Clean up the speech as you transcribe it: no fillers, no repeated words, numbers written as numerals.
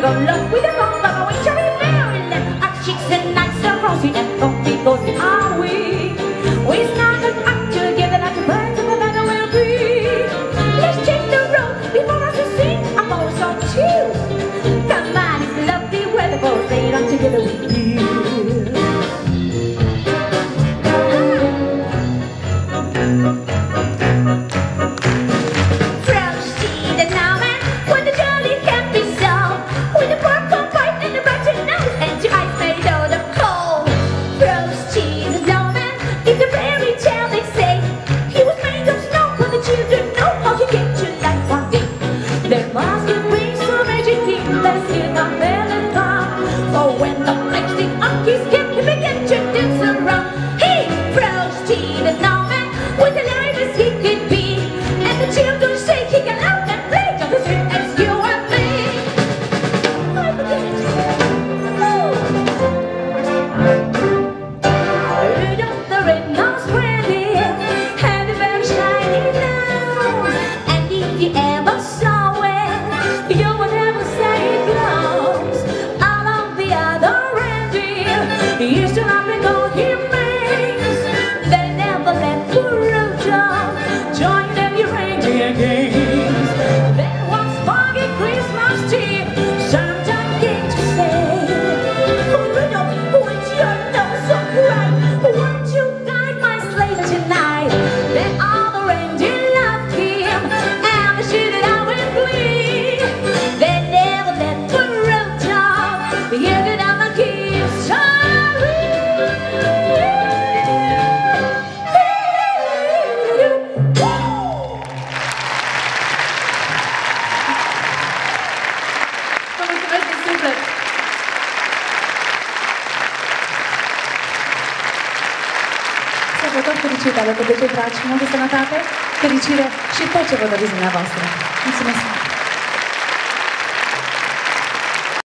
go look with a phone, but we shall be married. Our cheeks and nights are rosy and coffee goes, are we? We started up together like a bird of a feather will be. Let's take the road before us to sing a more song too. Come on, it's lovely weather, both stay on together with you. Used to have been all he rings. They never let Puruja join any reindeer games. There was foggy Christmas tea, Santa came to say, oh Rudolph, with your nose so bright, won't you guide my sleigh tonight? Then all the reindeer loved him, and they shouted out with glee. They never let Puruja hear the number keeps time. Să vă tot fericit alături de cei dragi, multă sănătate, fericire și tot ce vă doriți dumneavoastră. Mulțumesc!